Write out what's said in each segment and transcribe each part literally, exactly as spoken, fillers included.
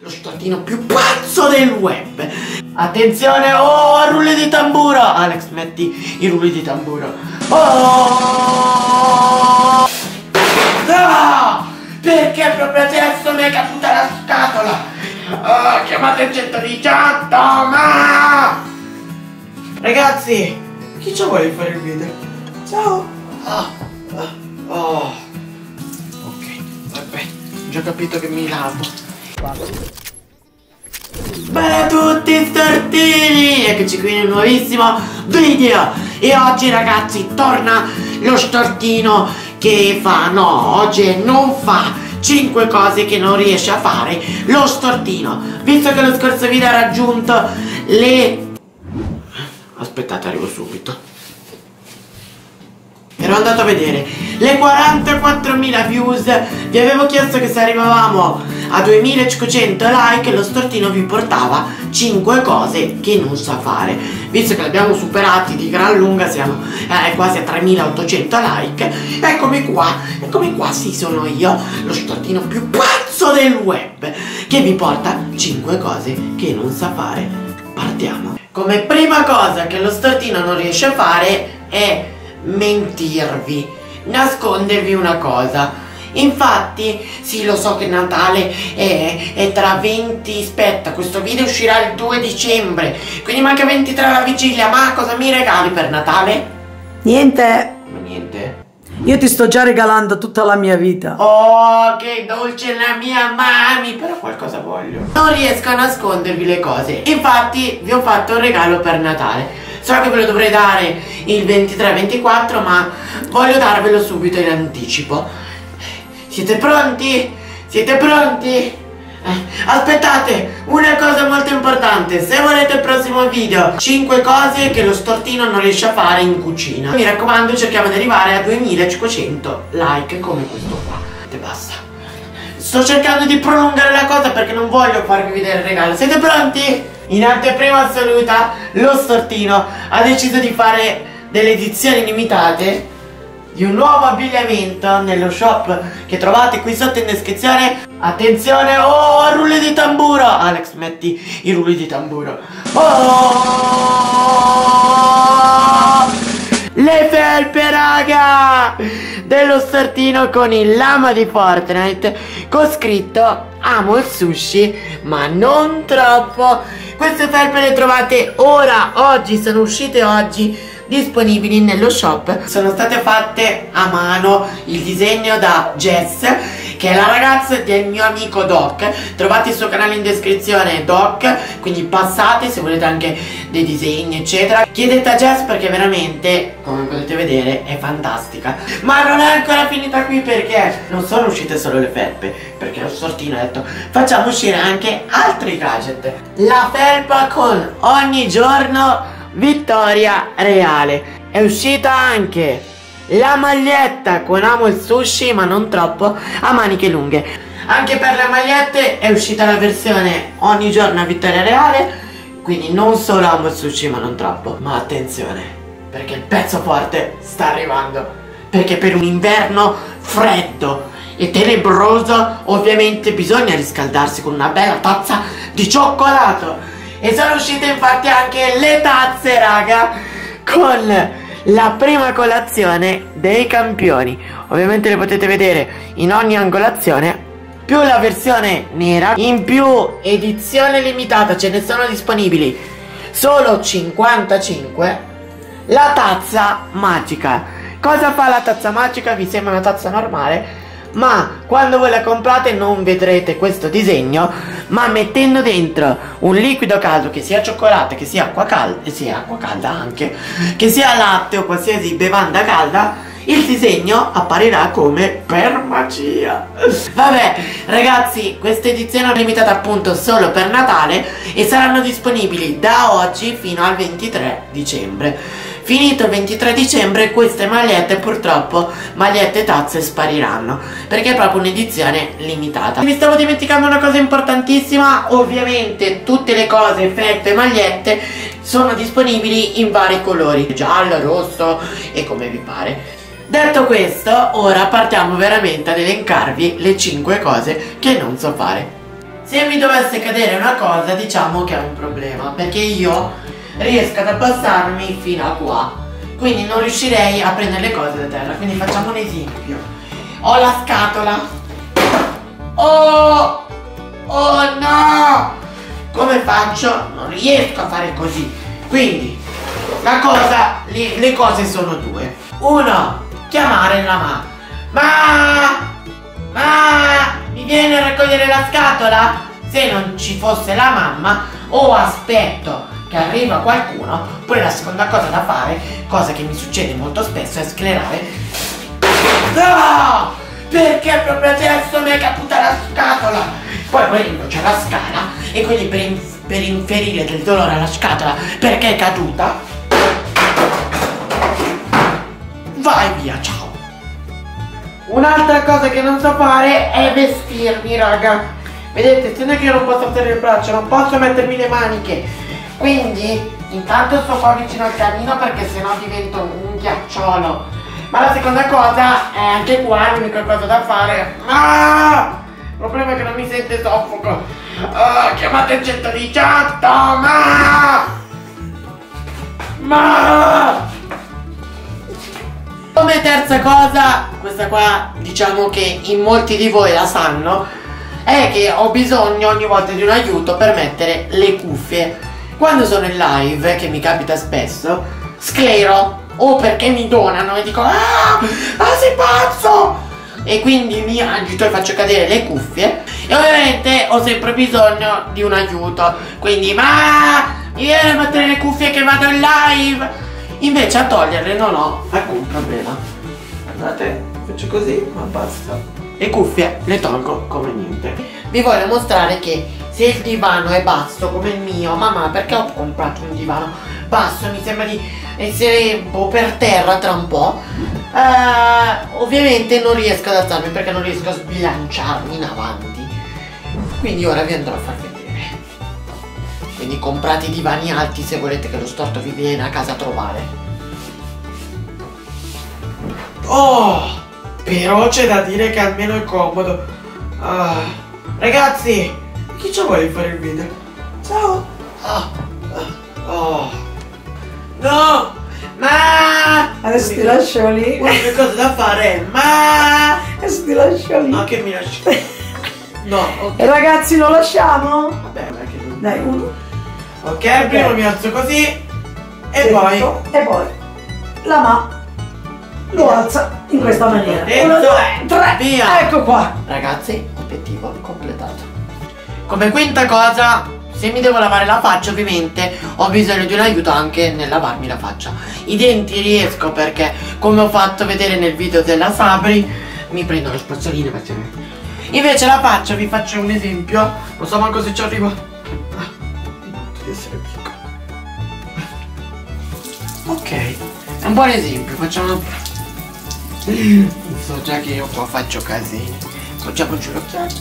lo stortino più pazzo del web. Attenzione, oh, rulli di tamburo. Alex, metti i rulli di tamburo. Oh! No! Perché proprio adesso mi è caduta la scatola? Oh, chiamate il centodiciotto, ma! Ragazzi, chi ci vuole fare il video? Ciao! Oh, oh, oh. Ok, vabbè, ho già capito che mi lavo. Bene a tutti stortini, eccoci qui nel nuovissimo video. E oggi ragazzi torna lo stortino che fa, no, oggi non fa cinque cose che non riesce a fare lo stortino. Visto che lo scorso video ha raggiunto le... aspettate, arrivo subito. Ero andato a vedere le quarantaquattromila views. Vi avevo chiesto che se arrivavamo a duemilacinquecento like lo stortino vi portava cinque cose che non sa fare. Visto che l'abbiamo superati di gran lunga, siamo eh, quasi a tremilaottocento like. Eccomi qua, eccomi qua, sì, sono io, lo stortino più pazzo del web, che vi porta cinque cose che non sa fare. Partiamo. Come prima cosa che lo stortino non riesce a fare è mentirvi, nascondervi una cosa. Infatti, sì, lo so che Natale è, è tra venti, aspetta, questo video uscirà il due dicembre, quindi manca ventitré alla vigilia. Ma cosa mi regali per Natale? Niente. Ma niente? Io ti sto già regalando tutta la mia vita. Oh, che dolce la mia mami, però qualcosa voglio. Non riesco a nascondervi le cose, infatti vi ho fatto un regalo per Natale. So che ve lo dovrei dare il ventitré ventiquattro, ma voglio darvelo subito in anticipo. Siete pronti? Siete pronti? Eh, aspettate, una cosa molto importante. Se volete il prossimo video cinque cose che lo stortino non riesce a fare in cucina, mi raccomando, cerchiamo di arrivare a duemilacinquecento like come questo qua. E basta. Sto cercando di prolungare la cosa perché non voglio farvi vedere il regalo. Siete pronti? In anteprima assoluta, lo stortino ha deciso di fare delle edizioni limitate di un nuovo abbigliamento nello shop che trovate qui sotto in descrizione. Attenzione, oh, rulli di tamburo. Alex, metti i rulli di tamburo. Oh, le felpe, raga, dello stortino con il lama di Fortnite con scritto amo il sushi ma non troppo. Queste felpe le trovate ora, oggi, sono uscite oggi, disponibili nello shop. Sono state fatte a mano, il disegno da Jess, che è la ragazza del mio amico Doc. Trovate il suo canale in descrizione, Doc, quindi passate se volete anche dei disegni eccetera. Chiedete a Jess perché veramente, come potete vedere, è fantastica. Ma non è ancora finita qui, perché non sono uscite solo le felpe, perché lo stortino ha detto facciamo uscire anche altri gadget. La felpa con ogni giorno vittoria reale. È uscita anche la maglietta con amo il sushi ma non troppo a maniche lunghe. Anche per le magliette è uscita la versione ogni giorno vittoria reale, quindi non solo amo il sushi ma non troppo. Ma attenzione, perché il pezzo forte sta arrivando, perché per un inverno freddo e tenebroso ovviamente bisogna riscaldarsi con una bella tazza di cioccolato. E sono uscite infatti anche le tazze, raga, con la prima colazione dei campioni. Ovviamente le potete vedere in ogni angolazione, più la versione nera, in più edizione limitata, ce ne sono disponibili solo cinquantacinque. La tazza magica. Cosa fa la tazza magica? Vi sembra una tazza normale, ma quando voi la comprate non vedrete questo disegno, ma mettendo dentro un liquido caldo, che sia cioccolato, che sia acqua calda, sia acqua calda anche, che sia latte o qualsiasi bevanda calda, il disegno apparirà come per magia. Vabbè ragazzi, questa edizione è limitata appunto solo per Natale e saranno disponibili da oggi fino al ventitré dicembre. Finito il ventitré dicembre queste magliette, purtroppo, magliette e tazze spariranno, perché è proprio un'edizione limitata. Mi stavo dimenticando una cosa importantissima. Ovviamente tutte le cose, felpe e magliette sono disponibili in vari colori, giallo, rosso e come vi pare. Detto questo, ora partiamo veramente ad elencarvi le cinque cose che non so fare. se mi dovesse cadere una cosa, diciamo che è un problema, perché io riesco ad abbassarmi fino a qua, quindi non riuscirei a prendere le cose da terra. Quindi facciamo un esempio: ho la scatola. Oh, oh no, come faccio? Non riesco a fare così. Quindi la cosa, le, le cose sono due. Uno, chiamare la mamma. Ma ma mi viene a raccogliere la scatola? Se non ci fosse la mamma, o aspetto che arriva qualcuno. Poi la seconda cosa da fare, cosa che mi succede molto spesso, è sclerare. No! Perché proprio adesso mi è caduta la scatola? Poi volendo c'è la scala, e quindi per, in per inferire del dolore alla scatola perché è caduta, vai via, ciao. Un'altra cosa che non so fare è vestirmi, raga. Vedete, essendo che io non posso alzare il braccio, non posso mettermi le maniche, quindi intanto sto qua vicino al camino perché sennò divento un ghiacciolo. Ma la seconda cosa è anche qua, l'unica cosa da fare. Ah! Il problema è che non mi sente soffoco. Ah, chiamate il centodiciotto. Ma Ma Come terza cosa, questa qua diciamo che in molti di voi la sanno, è che ho bisogno ogni volta di un aiuto per mettere le cuffie. Quando sono in live, che mi capita spesso, sclero, o perché mi donano e dico ah, ah sei pazzo, e quindi mi agito e faccio cadere le cuffie, e ovviamente ho sempre bisogno di un aiuto, quindi ma mi viene a mettere le cuffie che vado in live. Invece a toglierle non ho alcun problema. Guardate, faccio così, ma basta. Le cuffie le tolgo come niente. Vi voglio mostrare che se il divano è basso come il mio, mamma perché ho comprato un divano basso, mi sembra di essere boh, per terra tra un po', uh, ovviamente non riesco ad alzarmi perché non riesco a sbilanciarmi in avanti, quindi ora vi andrò a far vedere. Quindi comprate i divani alti se volete che lo storto vi viene a casa a trovare. Oh, però c'è da dire che almeno è comodo. Ah, ragazzi, chi ci vuole fare il video? Ciao. Ah, ah, oh. No, ma adesso ti lascio lì. L'unica cosa da fare è ma adesso ti lascio lì. No, che mi lasci? No, ok. E ragazzi, lo lasciamo? Vabbè, ma che non... Dai, uno. Ok, okay. Prima mi alzo così e sì, poi e poi la ma lo alza in questa maniera. Detto, Uno, due, tre, via. Ecco qua. Ragazzi, obiettivo completato. Come quinta cosa, se mi devo lavare la faccia ovviamente ho bisogno di un aiuto anche nel lavarmi la faccia. I denti riesco perché, come ho fatto vedere nel video della Sabri, mi prendo le spazzoline. Invece la faccia, vi faccio un esempio. Non so manco se ci arrivo. Di essere piccolo. Ok, è un buon esempio. Facciamo. So già che io qua faccio casini. Facciamo giù l'occhiale.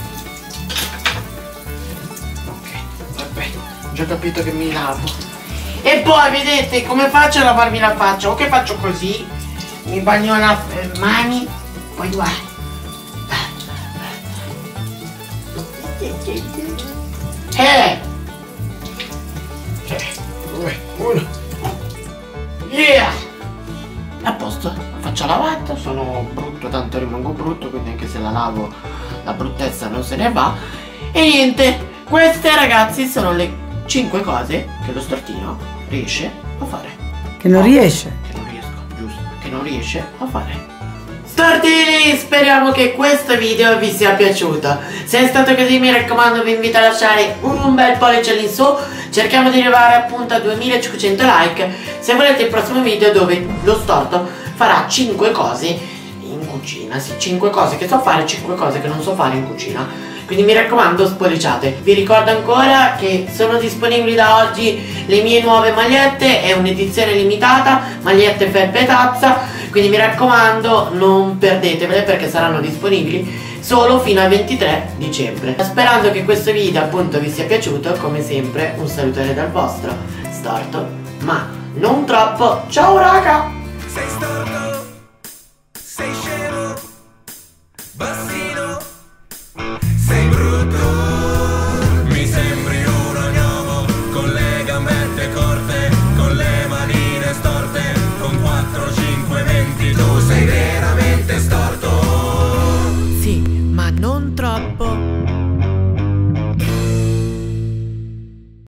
Ok, vabbè, ho già capito che mi lavo. E poi vedete come faccio a lavarmi la faccia? O che faccio così, mi bagno le mani, poi guarda. Eh! due, uno. Yeah! A posto, faccia lavata, sono brutto, tanto rimango brutto, quindi anche se la lavo la bruttezza non se ne va. E niente, queste ragazzi sono le cinque cose che lo stortino riesce a fare. Che non oh, riesce? Che non riesco, giusto, che non riesce a fare. Stortini, speriamo che questo video vi sia piaciuto. Se è stato così mi raccomando vi invito a lasciare un bel pollice all'insù. Cerchiamo di arrivare appunto a duemilacinquecento like. Se volete il prossimo video dove lo storto farà cinque cose in cucina. Sì, cinque cose che so fare, cinque cose che non so fare in cucina. Quindi mi raccomando spolliciate. Vi ricordo ancora che sono disponibili da oggi le mie nuove magliette. È un'edizione limitata, magliette felpe e tazza. Quindi mi raccomando non perdetevele perché saranno disponibili solo fino al ventitré dicembre. Sperando che questo video appunto vi sia piaciuto, come sempre un salutare dal vostro storto, ma non troppo. Ciao raga! Sei storto, sei scemo, bassino, sei brutto. troppo.